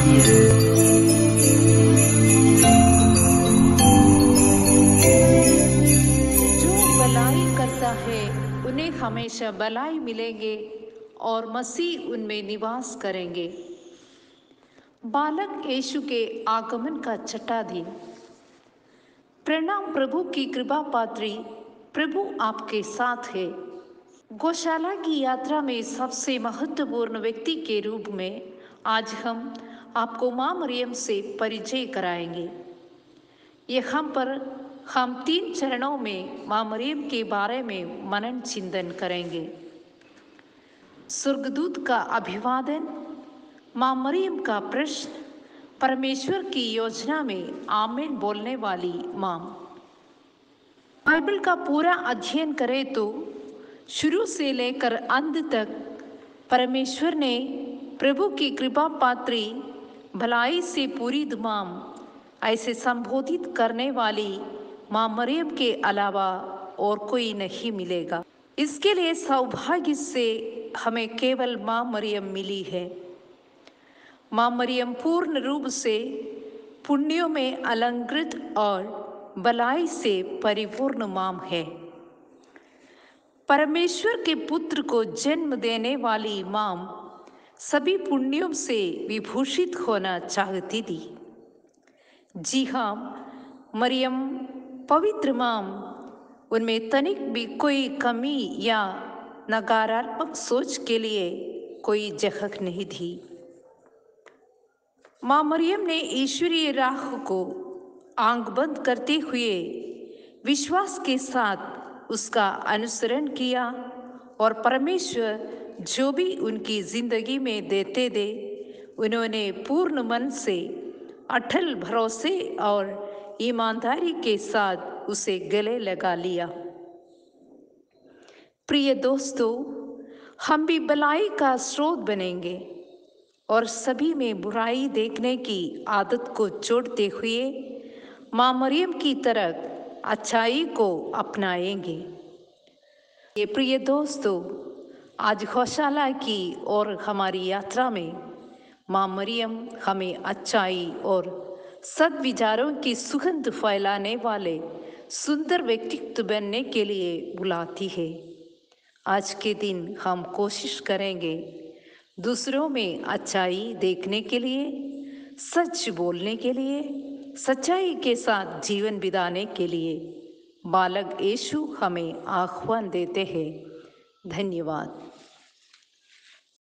भलाई करता है उन्हें हमेशा भलाई मिलेंगे और मसीह उनमें निवास करेंगे। बालक यीशु के आगमन का छठा दिन। प्रणाम प्रभु की कृपा पात्री, प्रभु आपके साथ है। गौशाला की यात्रा में सबसे महत्वपूर्ण व्यक्ति के रूप में आज हम आपको मां मरियम से परिचय कराएंगे। यहाँ पर हम 3 चरणों में मां मरियम के बारे में मनन चिंतन करेंगे। स्वर्गदूत का अभिवादन, मां मरियम का प्रश्न, परमेश्वर की योजना में आमीन बोलने वाली मां। बाइबल का पूरा अध्ययन करें तो शुरू से लेकर अंत तक परमेश्वर ने प्रभु की कृपा पात्री, भलाई से पूरी तमाम ऐसे संबोधित करने वाली मां मरियम के अलावा और कोई नहीं मिलेगा। इसके लिए सौभाग्य से हमें केवल मां मरियम मिली है। मां मरियम पूर्ण रूप से पुण्यों में अलंकृत और भलाई से परिपूर्ण मां है। परमेश्वर के पुत्र को जन्म देने वाली मां सभी पुण्यों से विभूषित होना चाहती थी। जी हाँ, मरियम पवित्र मां, उनमें तनिक भी कोई कमी या नकारात्मक सोच के लिए कोई जगह नहीं थी। मां मरियम ने ईश्वरीय राह को आंख बंद करते हुए विश्वास के साथ उसका अनुसरण किया और परमेश्वर जो भी उनकी जिंदगी में देते थे उन्होंने पूर्ण मन से, अटल भरोसे और ईमानदारी के साथ उसे गले लगा लिया। प्रिय दोस्तों, हम भी भलाई का स्रोत बनेंगे और सभी में बुराई देखने की आदत को छोड़ते हुए मां मरियम की तरह अच्छाई को अपनाएंगे। ये प्रिय दोस्तों, आज गौशाला की और हमारी यात्रा में मां मरियम हमें अच्छाई और सद्विचारों की सुगंध फैलाने वाले सुंदर व्यक्तित्व बनने के लिए बुलाती है। आज के दिन हम कोशिश करेंगे दूसरों में अच्छाई देखने के लिए, सच बोलने के लिए, सच्चाई के साथ जीवन बिताने के लिए बालक यीशु हमें आह्वान देते हैं। धन्यवाद।